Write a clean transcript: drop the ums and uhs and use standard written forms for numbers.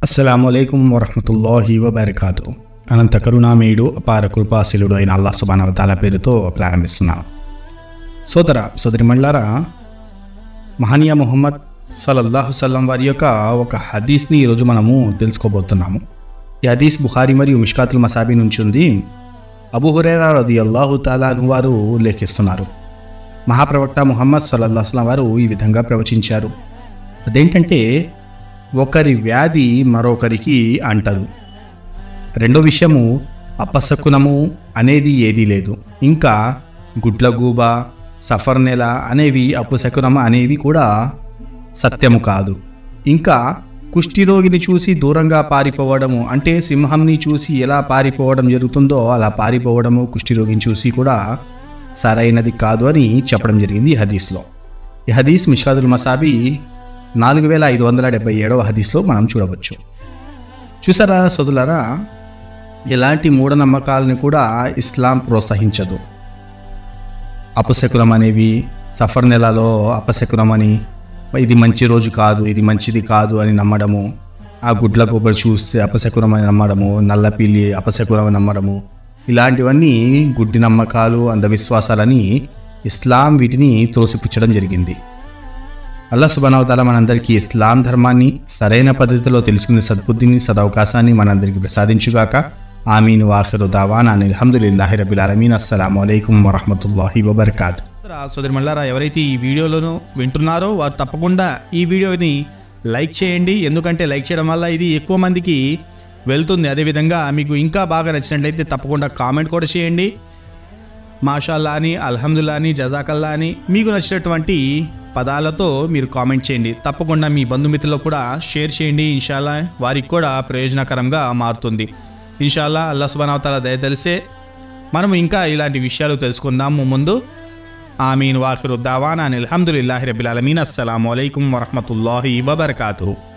అస్సలాముఅలైకుం వరహ్మతుల్లాహి వబరకాతు. అనంత కరుణామయుడు అపార కృపాశీలుడు అయిన అల్లాహ్ సుబ్హానహు వ తఆలా పేరుతో ప్రారంభిస్తున్నాను. సోదరిమణులారా, మహనీయ ముహమ్మద్ సల్లల్లాహు అలైహి వసల్లం వారి యొక్క ఒక హదీస్ని ఈరోజు మనము తెలుసుకోబోతున్నాము. ఈ హదీస్ బుఖారీ మరియు మిష్కాతుల్ మసాబీ నుంచి ఉంది. అబూ హురైరా రదియల్లాహు తఆలా అన్హు వారు ఉల్లేఖిస్తున్నారు, మహాప్రవక్త ముహమ్మద్ సల్లల్లాహు అలైహి వసల్లం వారు ఈ విధంగా ప్రవచించారు. అదేంటంటే, ఒకరి వ్యాధి మరొకరికి అంటదు. రెండో విషయము, అపశకునము అనేది ఏదీ లేదు. ఇంకా గుడ్లగూబ, సఫర్ నెల అనేవి అపశకునము అనేవి కూడా సత్యము కాదు. ఇంకా కుష్ఠిరోగిని చూసి దూరంగా పారిపోవడము, అంటే సింహంని చూసి ఎలా పారిపోవడం జరుగుతుందో అలా పారిపోవడము కుష్ఠిరోగిని చూసి కూడా సరైనది కాదు అని చెప్పడం జరిగింది ఈ హదీస్లో. ఈ హదీస్ మిష్కాతుల్ మసాబీ 4577వ హదీస్లో మనం చూడవచ్చు. చూసారా సోదరులారా, ఎలాంటి మూఢనమ్మకాలను కూడా ఇస్లాం ప్రోత్సహించదు. అపశకునం అనేవి, సఫర్ నెలలో అపశకునం అని, ఇది మంచి రోజు కాదు, ఇది మంచిది కాదు అని నమ్మడము, ఆ గుడ్ల కొబ్బరి చూస్తే అపశకునం అని నమ్మడము, నల్లపిల్లి అపశకునం అని నమ్మడము, ఇలాంటివన్నీ గుడ్డి నమ్మకాలు, అంధవిశ్వాసాలని ఇస్లాం వీటిని త్రోసిపుచ్చడం జరిగింది. అల్లాహ్ సుబ్హానహు వ తఆలా మనందరికీ ఇస్లాం ధర్మాన్ని సరైన పద్ధతిలో తెలుసుకునే సద్బుద్ధిని, సదవకాశాన్ని మనందరికీ ప్రసాదించుగాక. ఆమీన్. వాఖిరు దావానా అల్హమ్దులిల్లాహి రబ్బిల్ ఆలమీన్. అస్సలాము అలైకుం వరహ్మతుల్లాహి వబరకాతు. సోదరిమణులారా, ఎవరైతే ఈ వీడియోలను వింటున్నారో వారు తప్పకుండా ఈ వీడియోని లైక్ చేయండి. ఎందుకంటే లైక్ చేయడం వల్ల ఇది ఎక్కువ మందికి వెళ్తుంది. అదేవిధంగా మీకు ఇంకా బాగా నచ్చినట్లయితే తప్పకుండా కామెంట్ కూడా చేయండి. మాషాల్లా అని, అల్హమ్దుల్లా అని, జజాకల్లా అని మీకు నచ్చినటువంటి పదాలతో మీరు కామెంట్ చేయండి. తప్పకుండా మీ బంధుమిత్రులకు కూడా షేర్ చేయండి. ఇన్షాల్లా వారికి కూడా ప్రయోజనకరంగా మారుతుంది. ఇన్షాల్లా అల్లాహ్ సుబ్హానహు వ తఆలా దయ తెలిసే మనము ఇంకా ఇలాంటి విషయాలు తెలుసుకుందాము ముందు. ఆమీన్. వాఖిరు దావానా అల్హమ్దులిల్లాహి రబ్బిల్ ఆలమీన్. అస్సలాము అలైకుం వరహ్మతుల్లాహి వబరకాతుహు.